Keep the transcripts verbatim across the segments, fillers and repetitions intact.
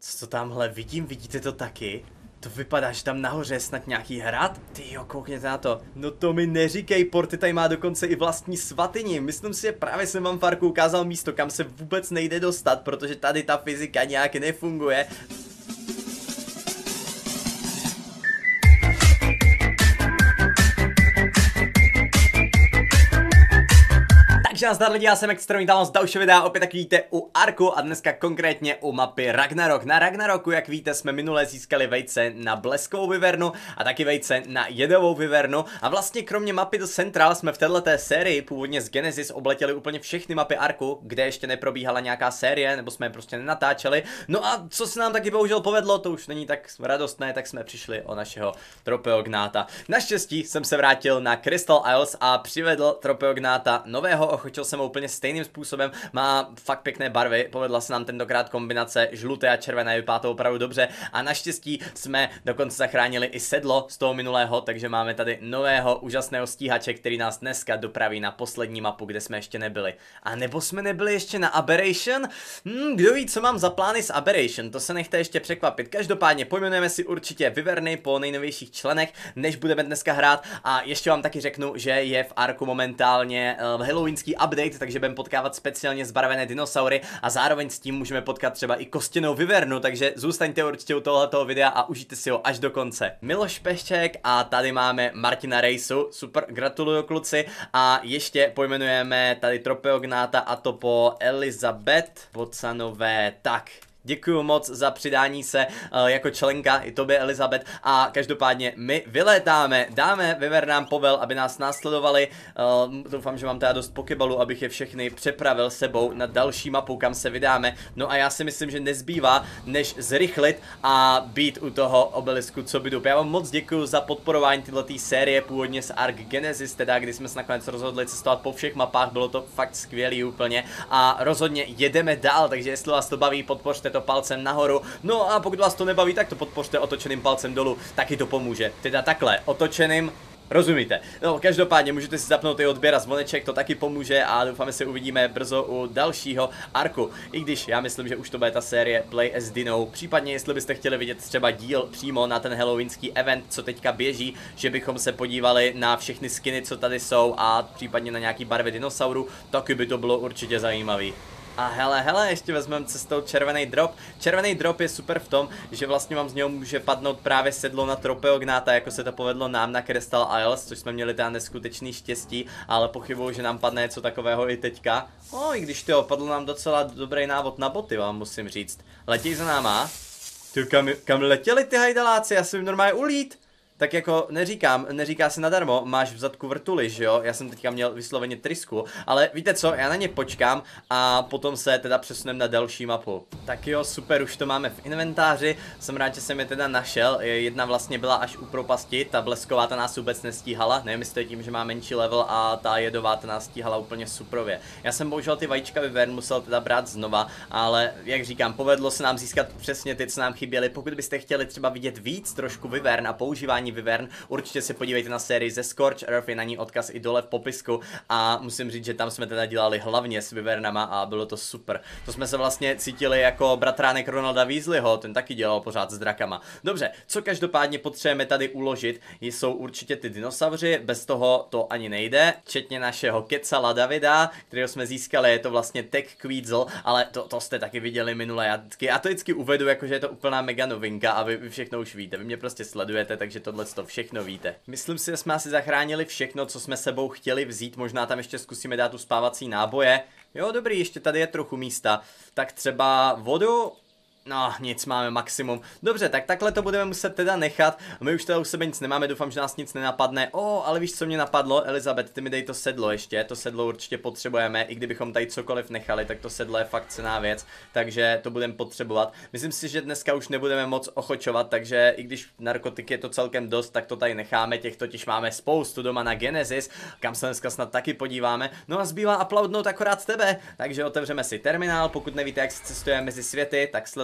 Co tamhle vidím, vidíte to taky? To vypadá, že tam nahoře je snad nějaký hrad? Tyjo, koukněte na to. No to mi neříkej, Porty tady má dokonce i vlastní svatyni. Myslím si, že právě jsem vám Farku ukázal místo, kam se vůbec nejde dostat, protože tady ta fyzika nějak nefunguje. Takže nazdar lidi, já jsem Extrémní Talon z dalšího videa, opět tak vidíte u Arku a dneska konkrétně u mapy Ragnarok. Na Ragnaroku, jak víte, jsme minule získali vejce na bleskovou vyvernu a taky vejce na jedovou vyvernu. A vlastně kromě mapy do Central jsme v této sérii původně z Genesis obletěli úplně všechny mapy Arku, kde ještě neprobíhala nějaká série, nebo jsme je prostě nenatáčeli. No a co se nám taky bohužel povedlo, to už není tak radostné, tak jsme přišli o našeho Tropeognáta. Naštěstí jsem se vrátil na Crystal Isles a přivedl Tropeognáta nového. Ochočil jsem ho úplně stejným způsobem, má fakt pěkné barvy, povedla se nám tentokrát kombinace žluté a červené, vypadá to opravdu dobře a naštěstí jsme dokonce zachránili i sedlo z toho minulého, takže máme tady nového úžasného stíhače, který nás dneska dopraví na poslední mapu, kde jsme ještě nebyli. A nebo jsme nebyli ještě na Aberration? Hmm, kdo ví, co mám za plány s Aberration, to se nechte ještě překvapit. Každopádně pojmenujeme si určitě vyverny po nejnovějších členech, než budeme dneska hrát a ještě vám taky řeknu, že je v Arku momentálně uh, halloweenský update, takže budeme potkávat speciálně zbarvené dinosaury a zároveň s tím můžeme potkat třeba i kostěnou vyvernu, takže zůstaňte určitě u tohoto videa a užijte si ho až do konce. Miloš Pešček a tady máme Martina Rejsu, super, gratuluju kluci a ještě pojmenujeme tady Tropeognáta a to po Elizabeth Bocanové, tak. Děkuju moc za přidání se uh, jako členka, i tobě Elizabeth a každopádně my vylétáme, dáme vyvernám povel, aby nás následovali, uh, doufám, že mám teda dost pokebalu, abych je všechny přepravil sebou na další mapu, kam se vydáme, no a já si myslím, že nezbývá, než zrychlit a být u toho obelisku co bydu. Já vám moc děkuju za podporování této série, původně z Ark Genesis, teda kdy jsme se nakonec rozhodli cestovat po všech mapách, bylo to fakt skvělý úplně a rozhodně jedeme dál, takže jestli vás to baví, podpořte to palcem nahoru, no a pokud vás to nebaví, tak to podpořte otočeným palcem dolů, taky to pomůže, teda takhle, otočeným, rozumíte. No, každopádně můžete si zapnout i odběr a zvoneček, to taky pomůže a doufáme se uvidíme brzo u dalšího Arku. I když já myslím, že už to bude ta série Play as Dino, případně jestli byste chtěli vidět třeba díl přímo na ten halloweenský event, co teďka běží, že bychom se podívali na všechny skiny, co tady jsou a případně na nějaký barvy dinosaurů, taky by to bylo určitě zajímavý. A hele, hele, ještě vezmeme cestou červený drop. Červený drop je super v tom, že vlastně vám z něho může padnout právě sedlo na Tropeognáta, jako se to povedlo nám na Crystal Isles, což jsme měli teda neskutečný štěstí, ale pochybuju, že nám padne něco takového i teďka. No, i když to padlo nám docela dobrý návod na boty, vám musím říct. Letěj za náma. Ty, kam, kam letěli ty hajdaláci, já jsem jim normálně ulít. Tak jako neříkám, neříká se nadarmo, máš v zadku vrtuli, že jo? Já jsem teďka měl vysloveně trysku, ale víte co, já na ně počkám a potom se teda přesuneme na další mapu. Tak jo, super, už to máme v inventáři, jsem rád, že jsem je teda našel, jedna vlastně byla až u propasti, ta blesková ta nás vůbec nestíhala, nevím jestli to je tím, že má menší level a ta jedová ta nás stíhala úplně suprově. Já jsem bohužel ty vajíčka vyvern musel teda brát znova, ale jak říkám, povedlo se nám získat přesně ty, co nám chyběly. Pokud byste chtěli třeba vidět víc trošku vyvern a používání vyvern, určitě se podívejte na sérii ze Scorch Earth, je na ní odkaz i dole v popisku a musím říct, že tam jsme teda dělali hlavně s vyvernama a bylo to super. To jsme se vlastně cítili jako bratránek Ronalda Weasleyho, ten taky dělal pořád s drakama. Dobře, co každopádně potřebujeme tady uložit, jsou určitě ty dinosauři, bez toho to ani nejde, včetně našeho Kecala Davida, kterého jsme získali, je to vlastně Tech Quetzal, ale to, to jste taky viděli minule, já, já to vždycky uvedu, jakože je to úplná mega novinka a vy, vy všechno už víte, vy mě prostě sledujete, takže tohle to všechno víte. Myslím si, že jsme asi zachránili všechno, co jsme sebou chtěli vzít, možná tam ještě zkusíme dát uspávací náboje. Jo, dobrý, ještě tady je trochu místa. Tak třeba vodu. No, nic, máme maximum. Dobře, tak takhle to budeme muset teda nechat. My už teda u sebe nic nemáme, doufám, že nás nic nenapadne. O, ale víš, co mě napadlo? Elizabeth, ty mi dej to sedlo ještě. To sedlo určitě potřebujeme. I kdybychom tady cokoliv nechali, tak to sedlo je fakt cenná věc. Takže to budeme potřebovat. Myslím si, že dneska už nebudeme moc ochočovat, takže i když narkotiky je to celkem dost, tak to tady necháme. Těch totiž máme spoustu doma na Genesis, kam se dneska snad taky podíváme. No a zbývá uploadnout akorát tebe. Takže otevřeme si terminál. Pokud nevíte, jak se cestuje mezi světy, tak sledujte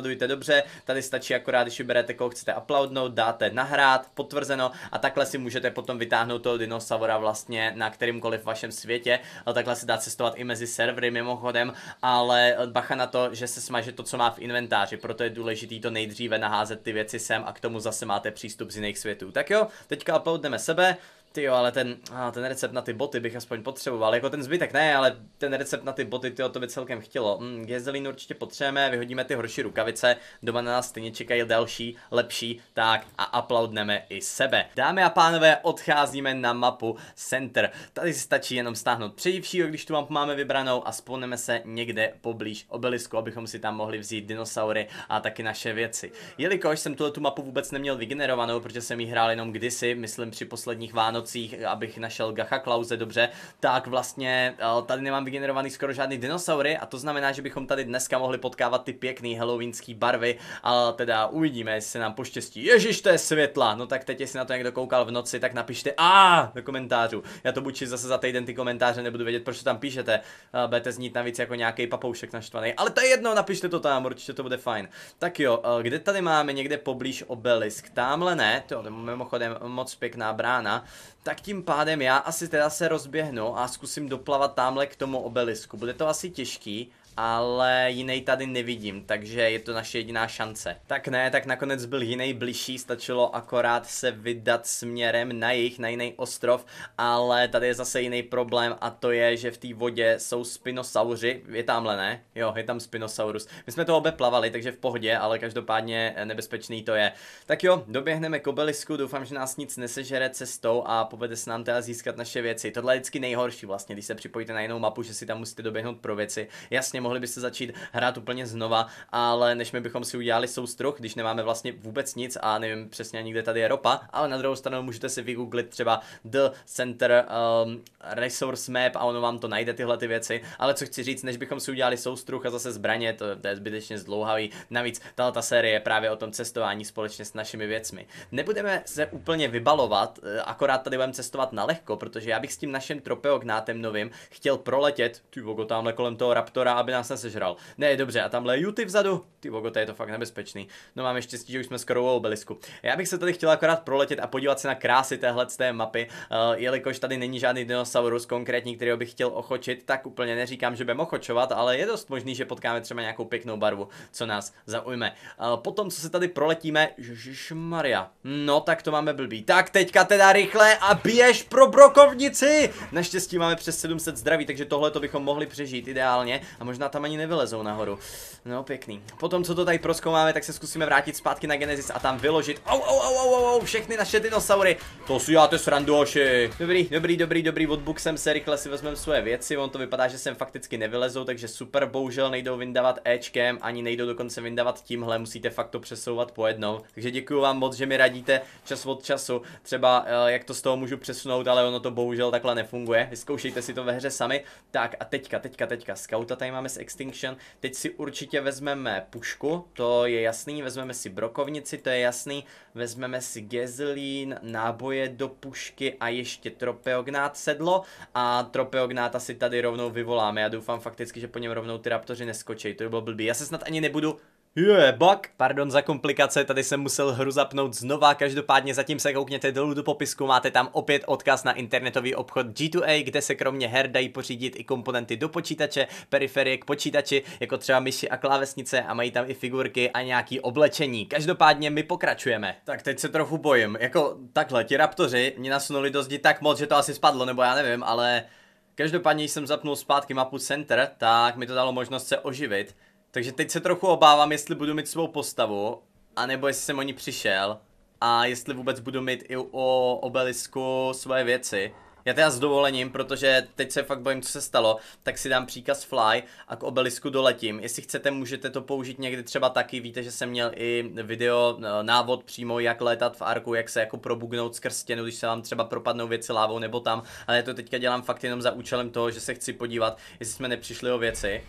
uploadujte dobře, tady stačí akorát, když vyberete, koho chcete uploadnout, dáte nahrát, potvrzeno a takhle si můžete potom vytáhnout toho dinosaura vlastně na kterýmkoliv vašem světě, ale takhle se dá cestovat i mezi servery mimochodem, ale bacha na to, že se smaže to, co má v inventáři, proto je důležitý to nejdříve naházet ty věci sem a k tomu zase máte přístup z jiných světů. Tak jo, teďka uploadneme sebe. Tyjo, ale ten, ah, ten recept na ty boty bych aspoň potřeboval, jako ten zbytek ne, ale ten recept na ty boty, tyjo, to by celkem chtělo. Mm, Gezelín určitě potřebujeme, vyhodíme ty horší rukavice, doma na nás stejně čekají další, lepší, tak a uploadneme i sebe. Dámy a pánové, odcházíme na mapu Center. Tady si stačí jenom stáhnout předivšího, když tu mapu máme vybranou a spawneme se někde poblíž obelisku, abychom si tam mohli vzít dinosaury a taky naše věci. Jelikož jsem tuhle tu mapu vůbec neměl vygenerovanou, protože jsem ji hrál jenom kdysi, myslím při posledních Vánocích, abych našel Gacha Klause dobře, tak vlastně tady nemám vygenerovaný skoro žádný dinosaury a to znamená, že bychom tady dneska mohli potkávat ty pěkný halloweenský barvy, ale teda uvidíme, jestli se nám poštěstí. Ježiš, to je světla! No tak teď, jestli na to někdo koukal v noci, tak napište a do komentářů. Já to buď zase za týden ty komentáře, nebudu vědět, proč to tam píšete. Budete znít navíc jako nějaký papoušek naštvaný, ale to je jedno, napište to tam, určitě to bude fajn. Tak jo, kde tady máme někde poblíž obelisk? Támhle ne, to je mimochodem moc pěkná brána. Tak tím pádem já asi teda se rozběhnu a zkusím doplavat tamhle k tomu obelisku. Bude to asi těžký, ale jiný tady nevidím, takže je to naše jediná šance. Tak ne, tak nakonec byl jiný bližší, stačilo akorát se vydat směrem na jih, na jiný ostrov, ale tady je zase jiný problém a to je, že v té vodě jsou spinosauři, je tamhle ne? Jo, je tam spinosaurus. My jsme to obě plavali, takže v pohodě, ale každopádně nebezpečný to je. Tak jo, doběhneme k obelisku, doufám, že nás nic nesežere cestou a povede se nám teda získat naše věci. Tohle je vždycky nejhorší vlastně, když se připojíte na jinou mapu, že si tam musíte doběhnout pro věci. Jasně, mohli byste začít hrát úplně znova, ale než my bychom si udělali soustruh, když nemáme vlastně vůbec nic a nevím přesně nikde tady je ropa, ale na druhou stranu můžete si vygooglit třeba The Center um, Resource Map a ono vám to najde tyhle ty věci, ale co chci říct, než bychom si udělali soustruh a zase zbraně, to, to je zbytečně zdlouhavý, navíc tato série je právě o tom cestování společně s našimi věcmi. Nebudeme se úplně vybalovat, akorát tady budeme cestovat na lehko, protože já bych s tím naším tropeognátem novým chtěl proletět, ty vogo, tamhle kolem toho raptora, aby nás nesežral. Ne, dobře, a tamhle Juty vzadu, ty vogo, to je to fakt nebezpečný. No máme štěstí, že už jsme skoro u obelisku. Já bych se tady chtěl akorát proletět a podívat se na krásy téhle z té mapy, uh, jelikož tady není žádný dinosaurus konkrétní, kterého bych chtěl ochočit, tak úplně neříkám, že budeme ochočovat, ale je dost možný, že potkáme třeba nějakou pěknou barvu, co nás zaujme. Uh, potom, co se tady proletíme, ježišmarja, no tak to máme blbý. Tak teďka teda rychle a běž pro brokovnici! Naštěstí máme přes sedm set zdraví, takže tohle to bychom mohli přežít ideálně a možná tam ani nevylezou nahoru. No pěkný. Potom, co to tady prozkoumáme, tak se zkusíme vrátit zpátky na Genesis a tam vyložit au, au, au, au, au, všechny naše dinosaury. To si děláte srandu, hoši. Dobrý, dobrý, dobrý, dobrý, odbuk jsem se, rychle si vezmeme svoje věci, on to vypadá, že sem fakticky nevylezou, takže super, bohužel nejdou vyndavat Ečkem, ani nejdou dokonce vyndavat tímhle, musíte fakt to přesouvat po jednou. Takže děkuji vám moc, že mi radíte čas od času, třeba jak to z toho můžu přesunout, ale ono to bohužel takhle nefunguje. Vyzkoušejte si to ve hře sami. Tak a teďka, teďka, teďka, Scouta tady máme s Extinction, teď si určitě vezmeme pušku, to je jasný, vezmeme si brokovnici, to je jasný, vezmeme si Gezelín, náboje do pušky a ještě tropeognát sedlo a tropeognáta si tady rovnou vyvoláme. Já doufám fakticky, že po něm rovnou ty raptoři neskočí, to by bylo blbý. Já se snad ani nebudu... Je, bug. Pardon za komplikace, tady jsem musel hru zapnout znova, každopádně zatím se koukněte dolů do popisku, máte tam opět odkaz na internetový obchod G dva A, kde se kromě her dají pořídit i komponenty do počítače, periferie k počítači, jako třeba myši a klávesnice a mají tam i figurky a nějaký oblečení. Každopádně my pokračujeme. Tak teď se trochu bojím, jako takhle, ti raptoři mě nasunuli do zdi tak moc, že to asi spadlo, nebo já nevím, ale každopádně jsem zapnul zpátky mapu Center, tak mi to dalo možnost se oživit. Takže teď se trochu obávám, jestli budu mít svou postavu, anebo jestli jsem o ní přišel a jestli vůbec budu mít i o obelisku svoje věci. Já teda s dovolením, protože teď se fakt bojím, co se stalo, tak si dám příkaz fly a k obelisku doletím. Jestli chcete, můžete to použít někdy třeba taky, víte, že jsem měl i video, návod přímo, jak létat v Arku, jak se jako probugnout skrz stěnu, když se vám třeba propadnou věci lávou nebo tam, ale já to teďka dělám fakt jenom za účelem toho, že se chci podívat, jestli jsme nepřišli o věci.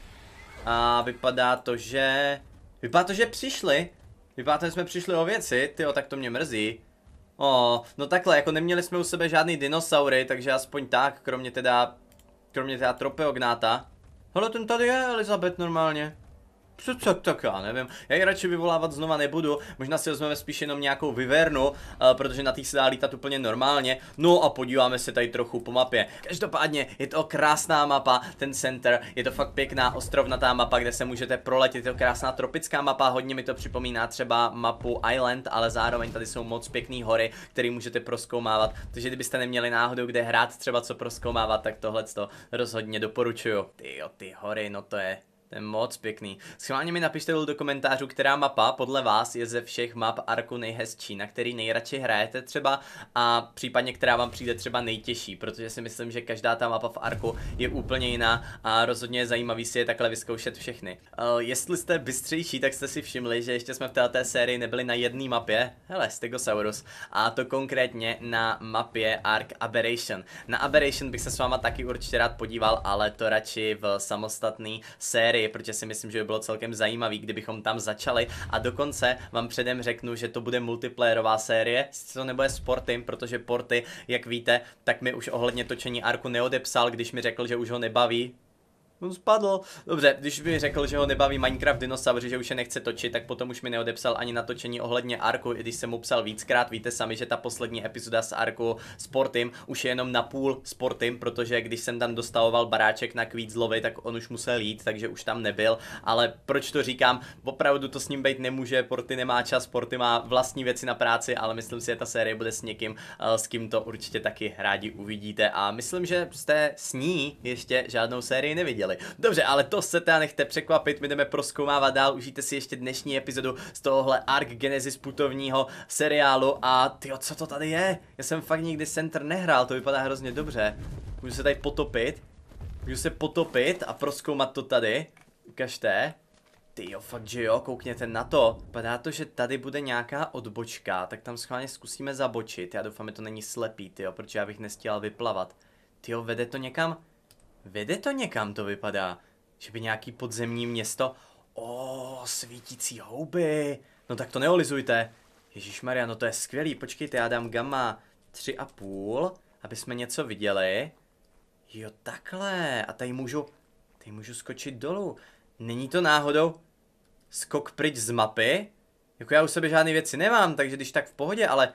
A vypadá to, že... Vypadá to, že přišli. Vypadá to, že jsme přišli o věci, tyjo, tak to mě mrzí. O, no takhle, jako neměli jsme u sebe žádný dinosaury, takže aspoň tak, kromě teda... Kromě teda tropeognáta. Hele, ten tady je, Elizabeth, normálně. Tak, tak já nevím, já ji radši vyvolávat znova nebudu, možná si vezmeme spíš jenom nějakou vyvernu, uh, protože na té se dá lítat úplně normálně, no a podíváme se tady trochu po mapě. Každopádně je to krásná mapa, ten center, je to fakt pěkná ostrovnatá mapa, kde se můžete proletět, je to krásná tropická mapa, hodně mi to připomíná třeba mapu Island, ale zároveň tady jsou moc pěkný hory, které můžete prozkoumávat, takže kdybyste neměli náhodou kde hrát třeba co prozkoumávat, tak tohleto rozhodně doporučuju. Ty jo, ty hory, no to je... To je moc pěkný. Schválně mi napište do komentářů, která mapa podle vás je ze všech map Arku nejhezčí, na který nejradši hrajete třeba a případně která vám přijde třeba nejtěžší, protože si myslím, že každá ta mapa v Arku je úplně jiná a rozhodně je zajímavý si je takhle vyzkoušet všechny. Uh, jestli jste bystřejší, tak jste si všimli, že ještě jsme v této sérii nebyli na jedné mapě, hele, Stegosaurus, a to konkrétně na mapě Ark Aberration. Na Aberration bych se s váma taky určitě rád podíval, ale to radši v samostatné sérii, protože si myslím, že by bylo celkem zajímavý, kdybychom tam začali a dokonce vám předem řeknu, že to bude multiplayerová série, sice to nebude s Portym, protože Porty, jak víte, tak mi už ohledně točení Arku neodepsal, když mi řekl, že už ho nebaví. On spadl. Dobře, když mi řekl, že ho nebaví Minecraft dinosauři, že už je nechce točit, tak potom už mi neodepsal ani natočení ohledně Arku, i když jsem mu psal víckrát. Víte sami, že ta poslední epizoda z Arku s Portym už je jenom napůl s Portym, protože když jsem tam dostavoval baráček na Kvítzlovi, tak on už musel jít, takže už tam nebyl. Ale proč to říkám? Opravdu to s ním být nemůže, Porty nemá čas, Porty má vlastní věci na práci, ale myslím si, že ta série bude s někým, s kým to určitě taky rádi uvidíte. A myslím, že jste s ní ještě žádnou sérii neviděli. Dobře, ale to se teda nechte překvapit, my jdeme prozkoumávat dál, užijte si ještě dnešní epizodu z tohohle Ark Genesis putovního seriálu a tyjo, co to tady je? Já jsem fakt nikdy Center nehrál, to vypadá hrozně dobře. Můžu se tady potopit, můžu se potopit a prozkoumat to tady, ukažte. Tyjo, fakt že jo, koukněte na to. Vypadá to, že tady bude nějaká odbočka, tak tam schválně zkusíme zabočit, já doufám, že to není slepý, tyjo, protože já bych nestíhal vyplavat. Tyjo, vede to někam? Vede to někam, to vypadá, že by nějaký podzemní město. O, svítící houby. No tak to neolizujte. Ježišmarja, no to je skvělý, počkejte, já dám gamma tři a půl, aby jsme něco viděli. Jo, takhle, a tady můžu, tady můžu skočit dolů. Není to náhodou skok pryč z mapy? Jako já u sebe žádné věci nemám, takže když tak v pohodě, ale...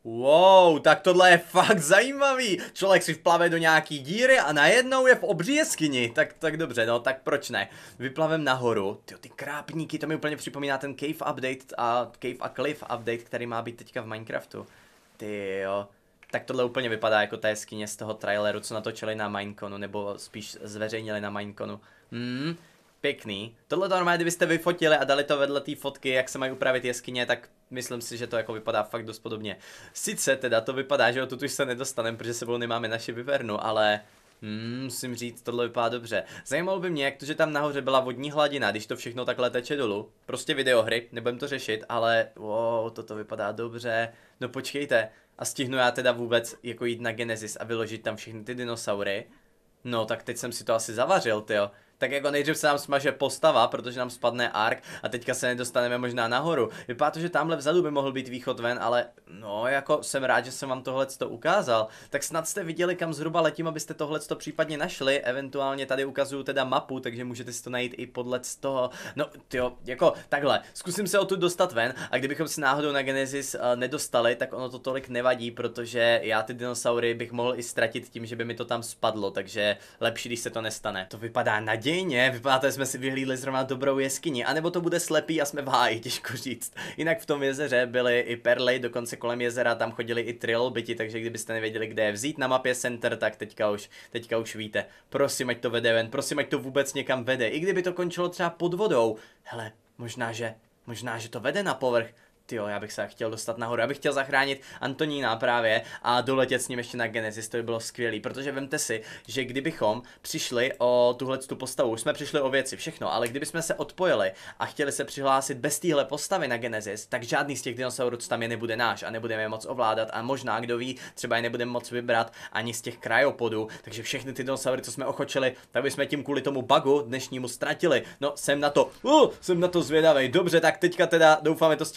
Wow, tak tohle je fakt zajímavý. Člověk si vplave do nějaký díry a najednou je v obří jeskyni. Tak, tak dobře, no tak proč ne? Vyplavem nahoru. Tyjo, ty krápníky, to mi úplně připomíná ten Cave Update a Cave a Cliff Update, který má být teďka v Minecraftu. Tyjo. Tak tohle úplně vypadá jako ta jeskyně z toho traileru, co natočili na Mineconu, nebo spíš zveřejnili na Mineconu. Hmm. Pěkný. Tohle to normálně, kdybyste vyfotili a dali to vedle té fotky, jak se mají upravit jeskyně, tak myslím si, že to jako vypadá fakt dost podobně. Sice teda to vypadá, že o tuto už se nedostaneme, protože sebou nemáme naši vyvernu, ale hmm, musím říct, tohle vypadá dobře. Zajímalo by mě, jak to, že tam nahoře byla vodní hladina, když to všechno takhle teče dolů. Prostě videohry, nebudem to řešit, ale wow, toto vypadá dobře. No počkejte, a stihnu já teda vůbec jako jít na Genesis a vyložit tam všechny ty dinosaury? No tak teď jsem si to asi zavařil, tyjo. Tak jako nejdřív se nám smaže postava, protože nám spadne Ark a teďka se nedostaneme možná nahoru. Vypadá to, že tamhle vzadu by mohl být východ ven, ale no jako jsem rád, že jsem vám tohleto ukázal. Tak snad jste viděli, kam zhruba letím, abyste tohleto případně našli. Eventuálně tady ukazuju teda mapu, takže můžete si to najít i podle z toho. No tyjo, jako takhle, zkusím se odtud dostat ven a kdybychom si náhodou na Genesis uh, nedostali, tak ono to tolik nevadí, protože já ty dinosaury bych mohl i ztratit tím, že by mi to tam spadlo, takže lepší, když se to nestane. To vypadá nadějně. Dějně, vypadá to, že jsme si vyhlídli zrovna dobrou jeskyni, anebo to bude slepý a jsme v háji, těžko říct. Jinak v tom jezeře byly i perly, dokonce kolem jezera tam chodili i trilobiti, takže kdybyste nevěděli, kde je vzít na mapě Center, tak teďka už, teďka už víte. Prosím, ať to vede ven, prosím, ať to vůbec někam vede, i kdyby to končilo třeba pod vodou. Hele, možná, že, možná, že to vede na povrch. Tyjo, já bych se chtěl dostat nahoru, já bych chtěl zachránit Antonína právě a doletět s ním ještě na Genesis, to by bylo skvělý, protože vemte si, že kdybychom přišli o tuhle tu postavu, už jsme přišli o věci, všechno, ale kdybychom se odpojili a chtěli se přihlásit bez téhle postavy na Genesis, tak žádný z těch dinosaurů, co tam je, nebude náš a nebudeme je moc ovládat a možná, kdo ví, třeba je nebudeme moc vybrat ani z těch kryopodů, takže všechny ty dinosaury, co jsme ochočili, tak bychom tím kvůli tomu bugu dnešnímu ztratili. No, jsem na to, uh, jsem na to zvědavý. Dobře, tak teďka teda doufáme, to stihneme vyběhnout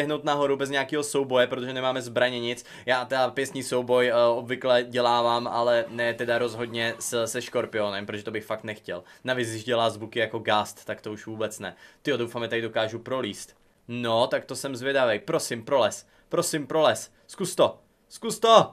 běhnout nahoru bez nějakého souboje, protože nemáme zbraně nic. Já teda pěstní souboj uh, obvykle dělávám, ale ne teda rozhodně s, se škorpionem, protože to bych fakt nechtěl. Navíc, když dělá zvuky jako Gast, tak to už vůbec ne. Tyjo, doufám, že tady dokážu prolíst. No, tak to jsem zvědavej. Prosím, proles. Prosím, proles. Zkus to. Zkus to.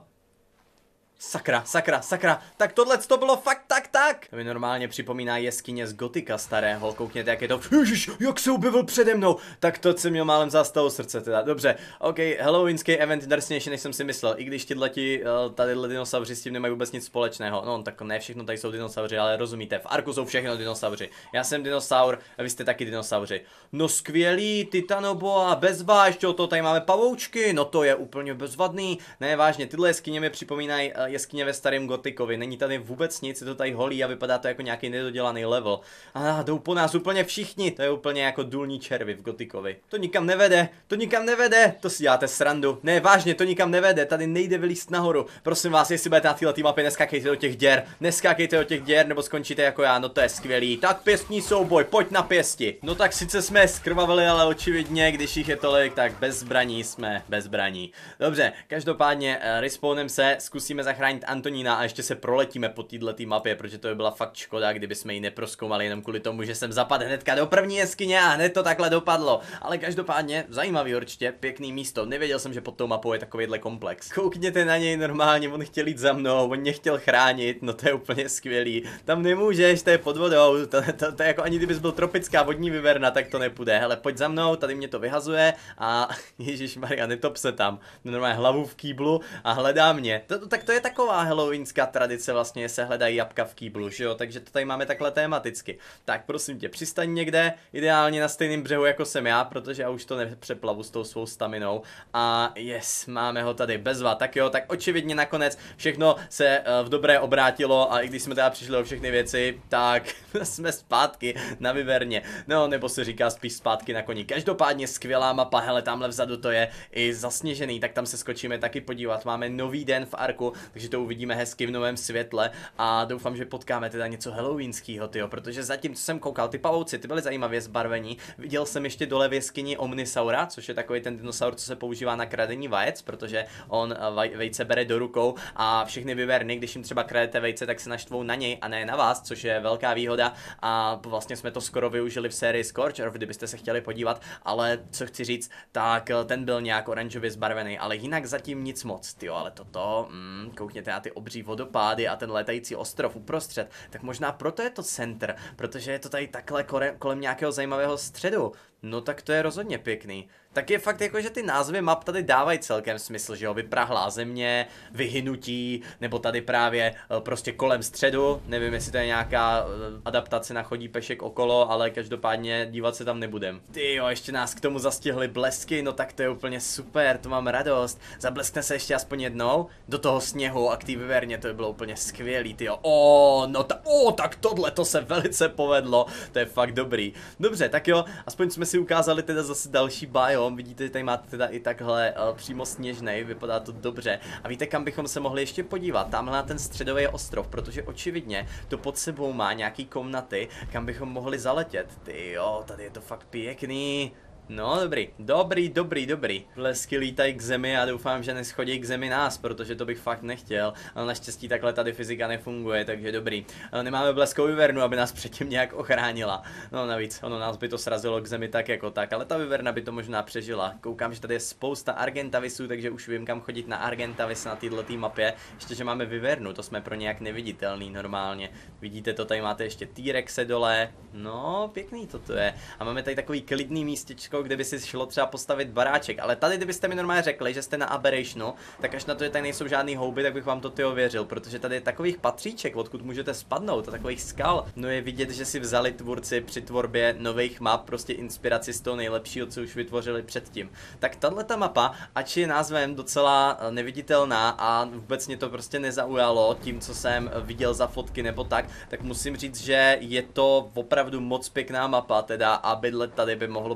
Sakra, sakra, sakra, tak tohle to bylo fakt tak tak. To mi normálně připomíná jeskyně z Gotika starého, koukněte jak je to, ježiš, jak se objevil přede mnou, tak to jsem měl málem zástavu srdce teda, dobře, ok, halloweenský event drsnější než jsem si myslel, i když tyhleti, tadyhle dinosauři s tím nemají vůbec nic společného, no tak ne všechno tady jsou dinosauři, ale rozumíte, v Arku jsou všechno dinosauři, já jsem dinosaur, a vy jste taky dinosauři, no skvělý, titanoboa, bezváž, to tady máme pavoučky, no to je úplně bezvadný, ne vážně, tyhle jeskyně mi připomínají jeskyně ve starém Gotikovi, není tady vůbec nic, je to tady holý a vypadá to jako nějaký nedodělaný level. A jdou po nás úplně všichni, to je úplně jako důlní červy v Gotikovi. To nikam nevede, to nikam nevede, to si děláte srandu. Ne, vážně, to nikam nevede, tady nejde vylízt nahoru. Prosím vás, jestli budete na této mapě, neskákejte do těch děr, neskákejte do těch děr, nebo skončíte jako já, no to je skvělý. Tak pěstní souboj, pojď na pěsti. No tak sice jsme skrvavili, ale očividně, když jich je tolik, tak bez zbraní jsme bez zbraní. Dobře, každopádně uh, respawnem se, zkusíme zachránit Antonína a ještě se proletíme po této mapě, protože to by byla fakt škoda, kdyby jsme ji neprozkoumali jenom kvůli tomu, že jsem zapadl hnedka do první jeskyně a hned to takhle dopadlo. Ale každopádně zajímavý určitě, pěkný místo. Nevěděl jsem, že pod tou mapou je takovýhle komplex. Koukněte na něj normálně, on chtěl jít za mnou, on mě chtěl chránit, no to je úplně skvělý. Tam nemůžeš, to je pod vodou, to, to, to je jako ani kdybys byl tropická vodní vyverna, tak to nepůjde. Hele, pojď za mnou, tady mě to vyhazuje a ježišmarja, netop se tam. Normálně hlavu v kýblu a hledá mě. To, to, tak to je taková halloweenská tradice, vlastně se hledají jabka v kýblu, že jo, takže to tady máme takhle tematicky. Tak prosím tě, přistaň někde, ideálně na stejném břehu jako jsem já, protože já už to nepřeplavu s tou svou staminou. A yes, máme ho tady bezva, tak jo, tak očividně nakonec všechno se uh, v dobré obrátilo a i když jsme teda přišli o všechny věci, tak jsme zpátky na Vyverně. No, nebo se říká spíš zpátky na koni. Každopádně skvělá mapa, hele, tamhle vzadu to je i zasněžený, tak tam se skočíme taky podívat. Máme nový den v Arku, takže to uvidíme hezky v novém světle a doufám, že potkáme teda něco halloweenského, tyjo, protože zatím, co jsem koukal, ty pavouci, ty byly zajímavě zbarvení. Viděl jsem ještě dole v jeskyni Omnisaura, což je takový ten dinosaur, co se používá na kradení vajec, protože on vejce bere do rukou a všechny vyverny, když jim třeba kradete vejce, tak se naštvou na něj a ne na vás, což je velká výhoda a vlastně jsme to skoro využili v sérii Scorcher, kdybyste se chtěli podívat, ale co chci říct, tak ten byl nějak oranžově zbarvený, ale jinak zatím nic moc, tyjo, ale toto, mm, koukněte na ty obří vodopády a ten létající ostrov uprostřed, tak možná proto je to center, protože je to tady takhle kolem nějakého zajímavého středu. No tak to je rozhodně pěkný. Tak je fakt jako, že ty názvy map tady dávají celkem smysl, že jo, vyprahlá země, vyhynutí, nebo tady právě prostě kolem středu, nevím, jestli to je nějaká adaptace na chodí pešek okolo, ale každopádně dívat se tam nebudem. Ty jo, ještě nás k tomu zastihly blesky, no tak to je úplně super, to mám radost. Zableskne se ještě aspoň jednou do toho sněhu a k té Vyverně, to by bylo úplně skvělý, ty jo. O, no ta, o, tak tohle to se velice povedlo, to je fakt dobrý. Dobře, tak jo, aspoň jsme si ukázali teda zase další biom, vidíte, že tady máte teda i takhle uh, přímo sněžnej, vypadá to dobře. A víte, kam bychom se mohli ještě podívat? Tamhle na ten středový ostrov, protože očividně to pod sebou má nějaký komnaty, kam bychom mohli zaletět. Ty jo, tady je to fakt pěkný. No dobrý, dobrý, dobrý, dobrý. Blesky lítají k zemi a doufám, že neschodí k zemi nás, protože to bych fakt nechtěl. Ale naštěstí takhle tady fyzika nefunguje, takže dobrý. Ale nemáme bleskovou vyvernu, aby nás předtím nějak ochránila. No navíc, ono nás by to srazilo k zemi tak jako tak, ale ta vyverna by to možná přežila. Koukám, že tady je spousta Argentavisů, takže už vím, kam chodit na Argentavis na této mapě. Ještě, že máme vyvernu, to jsme pro nějak neviditelný normálně. Vidíte to, tady máte ještě T-Rexe dole. No, pěkný toto je. A máme tady takový klidný místečko, kde by si šlo třeba postavit baráček, ale tady kdybyste mi normálně řekli, že jste na Aberrationu, tak až na to, že tady nejsou žádný houby, tak bych vám to tyjo věřil, protože tady je takových patříček, odkud můžete spadnout, a takových skal. No je vidět, že si vzali tvůrci při tvorbě nových map prostě inspiraci z toho nejlepšího, co už vytvořili předtím. Tak tato mapa, ač je názvem docela neviditelná a vůbec mě to prostě nezaujalo tím, co jsem viděl za fotky nebo tak, tak musím říct, že je to opravdu moc pěkná mapa, teda a bydlet tady by mohlo být tak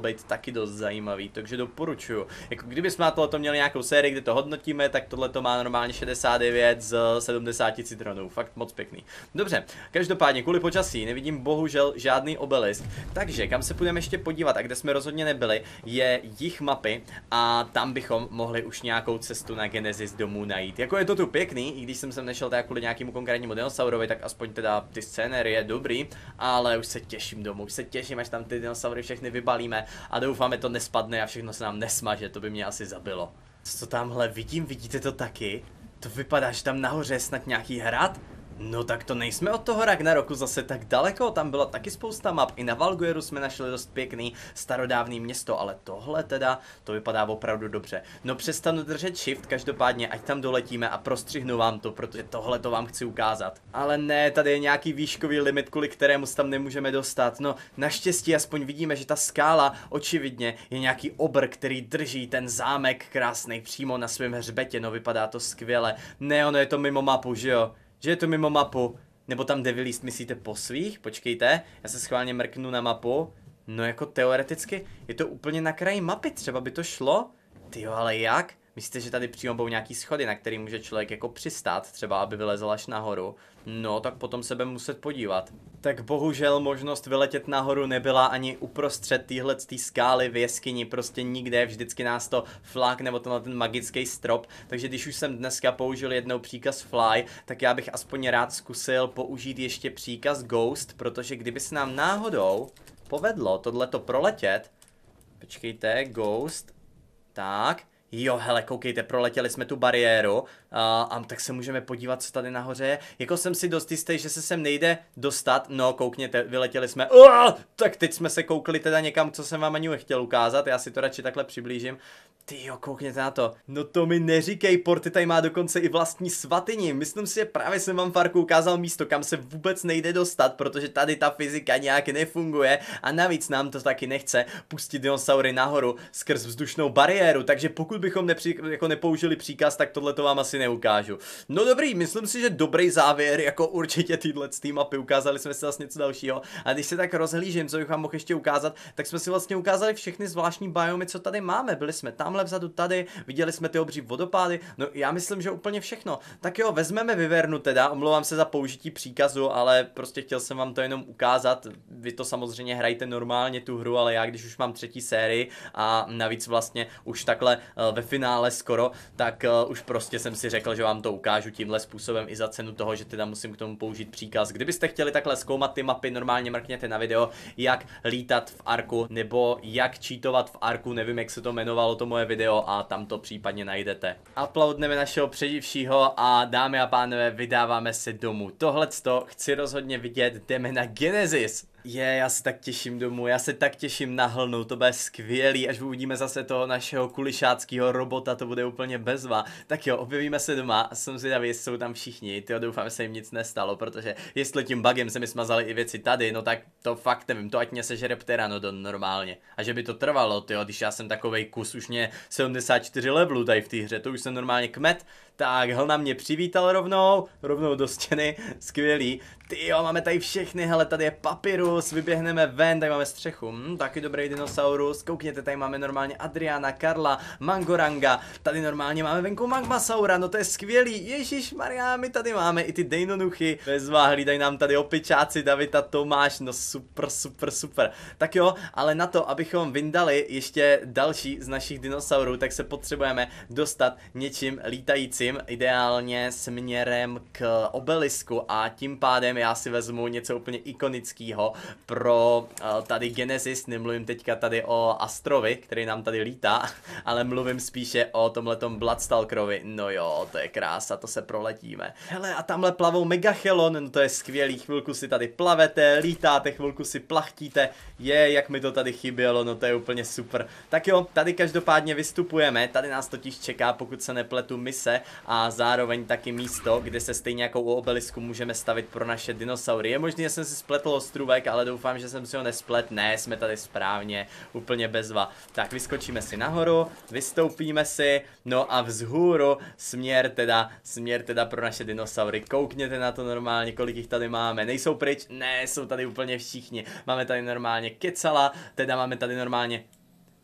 taky dost zajímavý, takže doporučuju. Jako kdybychom na tohleto měli nějakou sérii, kde to hodnotíme, tak tohleto má normálně šedesát devět z sedmdesáti citronů, fakt moc pěkný. Dobře, každopádně kvůli počasí nevidím bohužel žádný obelisk, takže kam se půjdeme ještě podívat a kde jsme rozhodně nebyli, je jih mapy a tam bychom mohli už nějakou cestu na Genesis domů najít. Jako je to tu pěkný, i když jsem sem nešel tak kvůli nějakému konkrétnímu dinosaurovi, tak aspoň teda ty scénery je dobrý, ale už se těším domů, už se těším, až tam ty dinosaury všechny vybalíme a doufáme to nespadne a všechno se nám nesmaže, to by mě asi zabilo. Co tamhle vidím, vidíte to taky? To vypadá, že tam nahoře je snad nějaký hrad? No tak to nejsme od toho Ragnaroku zase tak daleko, tam byla taky spousta map, i na Valgueru jsme našli dost pěkný starodávný město, ale tohle teda, to vypadá opravdu dobře. No přestanu držet shift, každopádně ať tam doletíme a prostřihnu vám to, protože tohle to vám chci ukázat. Ale ne, tady je nějaký výškový limit, kvůli kterému se tam nemůžeme dostat, no naštěstí aspoň vidíme, že ta skála očividně je nějaký obr, který drží ten zámek krásný přímo na svém hřbetě, no vypadá to skvěle. Ne, ono je to mimo mapu, že jo? Že je to mimo mapu, nebo tam jde vylíst, myslíte po svých? Počkejte, já se schválně mrknu na mapu. No jako teoreticky, je to úplně na kraji mapy, třeba by to šlo? Tyjo, ale jak? Myslíte, že tady přímo budou nějaký schody, na který může člověk jako přistát, třeba aby vylezl až nahoru? No, tak potom se budeme muset podívat. Tak bohužel možnost vyletět nahoru nebyla ani uprostřed téhle skály v jeskyni, prostě nikde, vždycky nás to flak nebo tenhle ten magický strop, takže když už jsem dneska použil jednou příkaz fly, tak já bych aspoň rád zkusil použít ještě příkaz ghost, protože kdyby se nám náhodou povedlo tohleto proletět, počkejte, ghost, tak, jo, hele, koukejte, proletěli jsme tu bariéru a, a tak se můžeme podívat, co tady nahoře je. Jako jsem si dost jistý, že se sem nejde dostat, no koukněte, vyletěli jsme, uh, tak teď jsme se koukli teda někam, co jsem vám ani chtěl ukázat, já si to radši takhle přiblížím. Tyjo, koukněte na to. No to mi neříkej, Porty tady má dokonce i vlastní svatyni. Myslím si, že právě jsem vám Farku ukázal místo, kam se vůbec nejde dostat, protože tady ta fyzika nějak nefunguje a navíc nám to taky nechce pustit dinosaury nahoru skrz vzdušnou bariéru, takže pokud bychom nepři, jako nepoužili příkaz, tak tohle to vám asi neukážu. No dobrý, myslím si, že dobrý závěr, jako určitě tyhle z té mapy, ukázali jsme si zase něco dalšího. A když se tak rozhlížím, co bych vám mohl ještě ukázat, tak jsme si vlastně ukázali všechny zvláštní biomy, co tady máme. Byli jsme tam vzadu tady, viděli jsme ty obří vodopády, no já myslím, že úplně všechno. Tak jo, vezmeme Vyvernu teda, omlouvám se za použití příkazu, ale prostě chtěl jsem vám to jenom ukázat, vy to samozřejmě hrajte normálně tu hru, ale já když už mám třetí sérii a navíc vlastně už takhle uh, ve finále skoro, tak uh, už prostě jsem si řekl, že vám to ukážu tímhle způsobem i za cenu toho, že teda musím k tomu použít příkaz. Kdybyste chtěli takhle zkoumat ty mapy, normálně mrkněte na video, jak lítat v Arku, nebo jak cheatovat v Arku, nevím, jak se to jmenovalo, to moje video, a tam to případně najdete. Uploadneme našeho přeživšího a dámy a pánové, vydáváme se domů. Tohleto chci rozhodně vidět, jdeme na Genesis. Je, já se tak těším domů, já se tak těším na hlnu, to bude skvělý, až uvidíme zase toho našeho kulišáckého robota, to bude úplně bezva. Tak jo, objevíme se doma a jsem zvědavý, jestli jsou tam všichni, tyjo, doufám, že se jim nic nestalo, protože jestli tím bugem se mi smazali i věci tady, no tak to fakt nevím, to ať mě sežere pteranodon normálně. A že by to trvalo, tyjo, když já jsem takovej kus, už mě sedmdesát čtyři levelů tady v té hře, to už jsem normálně kmet, tak hlna mě přivítal rovnou, rovnou do stěny, skvělý. Tyjo, máme tady všechny, hele, tady je papyrus, vyběhneme ven, tady máme střechu, hm, taky dobrý dinosaurus, koukněte, tady máme normálně Adriana, Karla, Mangoranga, tady normálně máme venku Magmasaura, no to je skvělý, ježišmarja, my tady máme i ty dejnonuchy, bezva, hlídají nám tady opičáci, David a Tomáš, no super, super, super. Tak jo, ale na to, abychom vyndali ještě další z našich dinosaurů, tak se potřebujeme dostat něčím lítajícím, ideálně směrem k obelisku a tím pádem já si vezmu něco úplně ikonického pro uh, tady Genesis, nemluvím teďka tady o Astrovi, který nám tady lítá, ale mluvím spíše o tomhletom Bloodstalkerovi, no jo, to je krása, to se proletíme. Hele, a tamhle plavou Megachelon, no to je skvělý, chvilku si tady plavete, lítáte, chvilku si plachtíte, je, jak mi to tady chybělo, no to je úplně super. Tak jo, tady každopádně vystupujeme, tady nás totiž čeká, pokud se nepletu, mise a zároveň taky místo, kde se stejně jako u obelisku můžeme stavit pro naše dinosaury. Je možný, že jsem si spletl ostrůvek, ale doufám, že jsem si ho nesplet. Ne, jsme tady správně, úplně bezva. Tak vyskočíme si nahoru, vystoupíme si, no a vzhůru směr teda, směr teda pro naše dinosaury. Koukněte na to normálně, kolik jich tady máme. Nejsou pryč? Ne, jsou tady úplně všichni. Máme tady normálně Kecala, teda máme tady normálně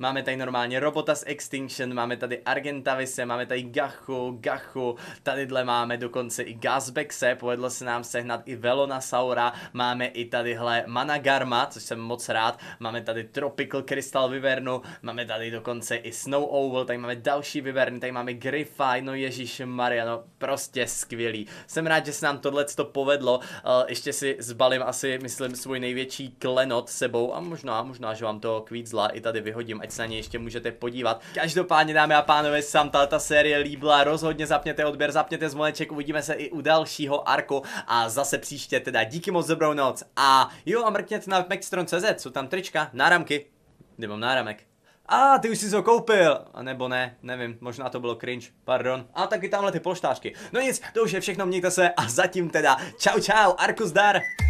máme tady normálně robota z Extinction, máme tady Argentavise, máme tady Gachu, Gachu, tadyhle máme dokonce i Gazbexe, povedlo se nám sehnat i Velonasaura, máme i tadyhle Managarma, což jsem moc rád, máme tady Tropical Crystal Wyvernu, máme tady dokonce i Snow Owl, tady máme další Wyverny, tady máme Griffy, no ježišmarja, no prostě skvělý. Jsem rád, že se nám tohleto povedlo, uh, ještě si zbalím asi, myslím, svůj největší klenot sebou a možná, možná, že vám to kvízla i tady vyhodím, ať se na něj ještě můžete podívat. Každopádně, dámy a pánové, se vám tato série líbila, rozhodně zapněte odběr, zapněte zvoneček, uvidíme se i u dalšího arku a zase příště, teda díky moc, dobrou noc a jo a mrkněte na Maxtron tečka cz, jsou tam trička, náramky, nemám náramek. A ah, ty už jsi ho koupil, a nebo ne, nevím, možná to bylo cringe, pardon. A taky tamhle ty polštářky. No nic, to už je všechno, mějte se a zatím teda čau čau, Arku zdar.